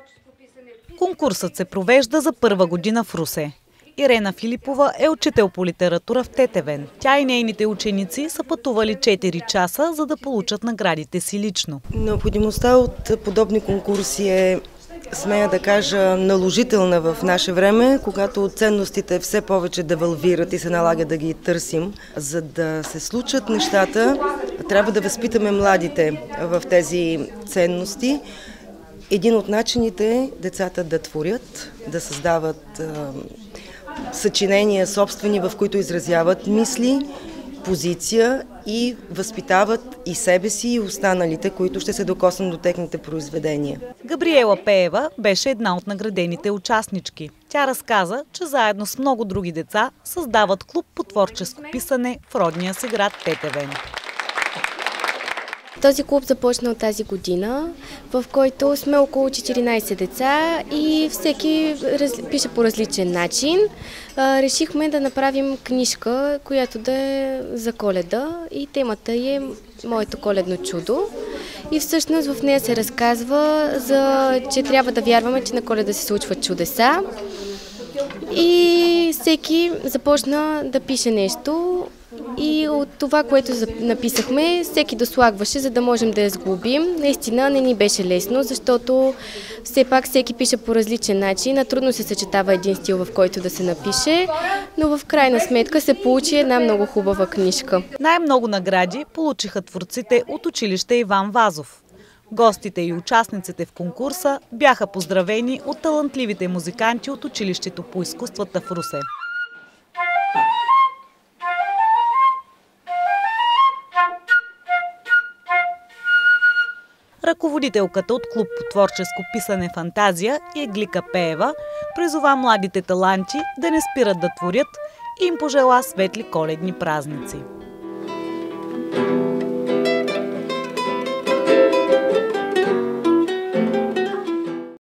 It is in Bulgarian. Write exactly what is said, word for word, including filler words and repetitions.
Конкурсът се провежда за първа година в Русе. Ирена Филипова е учител по литература в Тетевен. Тя и нейните ученици са пътували четири часа, за да получат наградите си лично. Необходимостта от подобни конкурси е, смея да кажа, наложителна в наше време, когато ценностите все повече девалвират и се налага да ги търсим. За да се случат нещата, трябва да възпитаме младите в тези ценности. Един от начините е децата да творят, да създават а, съчинения собствени, в които изразяват мисли, позиция и възпитават и себе си, и останалите, които ще се докоснат до техните произведения. Габриела Пеева беше една от наградените участнички. Тя разказа, че заедно с много други деца създават клуб по творческо писане в родния си град Тетевен. Този клуб започна от тази година, в който сме около четиринайсет деца и всеки пише по различен начин. Решихме да направим книжка, която да е за Коледа и темата е Моето коледно чудо. И всъщност в нея се разказва, за, че трябва да вярваме, че на Коледа се случват чудеса. И всеки започна да пише нещо. И от това, което написахме, всеки дослагваше, за да можем да я сглобим. Наистина не ни беше лесно, защото все пак всеки пише по различен начин, а трудно се съчетава един стил, в който да се напише, но в крайна сметка се получи една много хубава книжка. Най-много награди получиха творците от училище Иван Вазов. Гостите и участниците в конкурса бяха поздравени от талантливите музиканти от училището по изкуствата в Русе. Ръководителката от клуб по творческо писане «Фантазия» Еглика Пеева призова младите таланти да не спират да творят и им пожела светли коледни празници.